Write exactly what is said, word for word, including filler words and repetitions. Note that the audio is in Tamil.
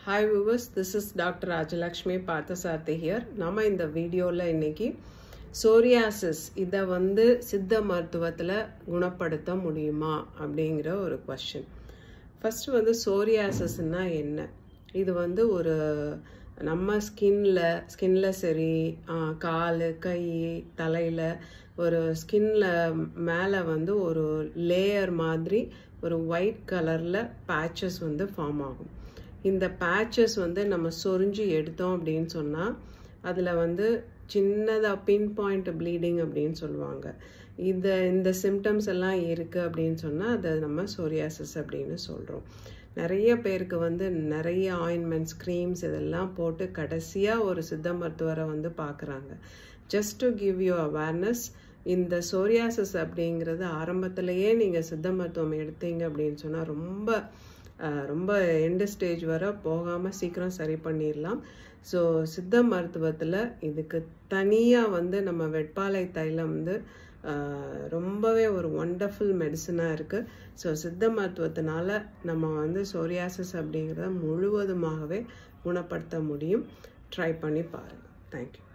Hi viewers, this is Doctor Rajalakshmi Parthasarathy here. நம்ம இந்த வீடியோல இன்னைக்கு psoriasis இத வந்து சித்த மருத்துவத்துல குணப்படுத்த முடியுமா அப்படிங்கற ஒரு क्वेश्चन. ஃபர்ஸ்ட் வந்து psoriasisனா என்ன? இது வந்து ஒரு நம்ம ஸ்கின்ல ஸ்கின்ல சரி கால் கை தலையில ஒரு ஸ்கின்ல மேல வந்து ஒரு லேயர் மாதிரி ஒரு ஒயிட் கலர்ல patches வந்து ஃபார்ம் ஆகும். இந்த patches வந்து நம்ம சொரிஞ்சு எடுத்தோம் அப்படினு சொன்னா அதுல வந்து சின்னதா பின் பாயிண்ட் ப்ளீடிங் அப்படினு சொல்வாங்க. இந்த இந்த சிம்டம்ஸ் எல்லாம் இருக்கு அப்படினு சொன்னா அத நம்ம psoriasis அப்படினு சொல்றோம். நிறைய பேருக்கு வந்து நிறைய ஆயின்மெண்ட்ஸ் க்ரீம்ஸ் இதெல்லாம் போட்டு கடைசியா ஒரு சித்த மருத்துவரை வந்து பார்க்கறாங்க. just to give you awareness, இந்த psoriasis அப்படிங்கிறது ஆரம்பத்திலேயே நீங்க சித்த மருத்துவம் எடுத்தீங்க அப்படினு சொன்னா ரொம்ப ரொம்ப எண்ட் ஸ்டேஜ் வரை போகாம சீக்கிரம் சரி பண்ணிரலாம். சோ சித்த மருத்துவத்துல இதுக்கு தனியா வந்து நம்ம வெட்பாலை தைலம் வந்து ரொம்பவே ஒரு வண்டர்ஃபுல் மெடிசனா இருக்கு. சோ சித்த மருத்துவத்தினால நம்ம வந்து psoriasis அப்படிங்கறத முழுவதுமாகவே குணப்படுத்த முடியும். ட்ரை பண்ணி பாருங்க. Thank you.